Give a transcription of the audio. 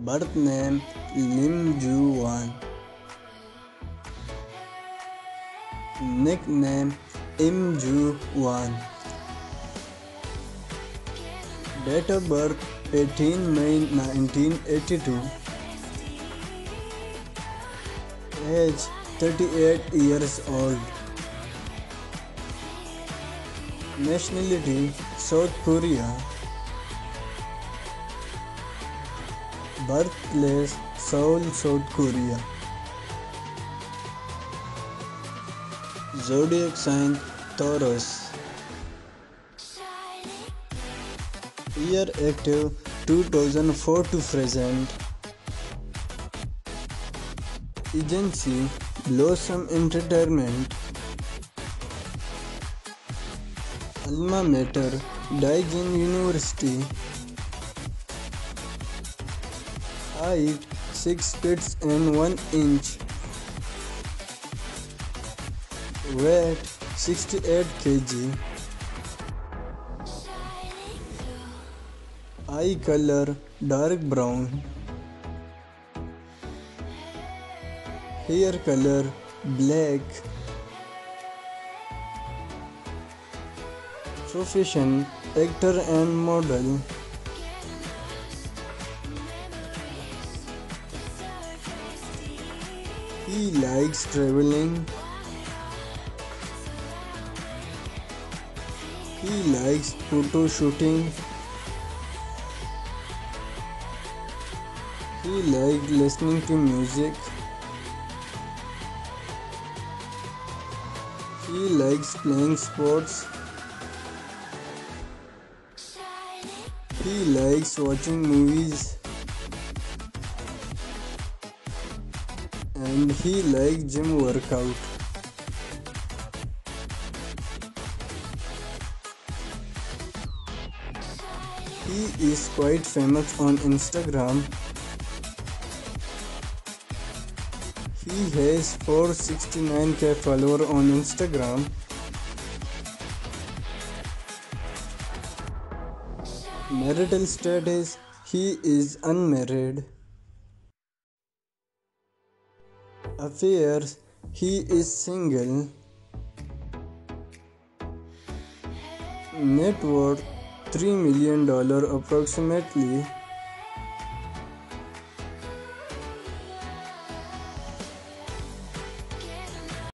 Birth name Lim Ju Wan. Nickname Im Ju Wan. Date of birth 18 May 1982. Age 38 years old. Nationality South Korea. Birthplace Seoul, South Korea. Zodiac sign Taurus. Year active 2004 to present. Agency Blossom Entertainment. Alma mater Daejeon University. Height 6 feet and 1 inch. Weight 68 kg. Eye color dark brown. Hair color black. Profession actor and model. He likes traveling. He likes photo shooting. He likes listening to music. He likes playing sports. He likes watching movies. And he likes gym workout. He is quite famous on Instagram. He has 469k followers on Instagram. Marital status, he is unmarried. Affairs, he is single. Net worth $3 million approximately.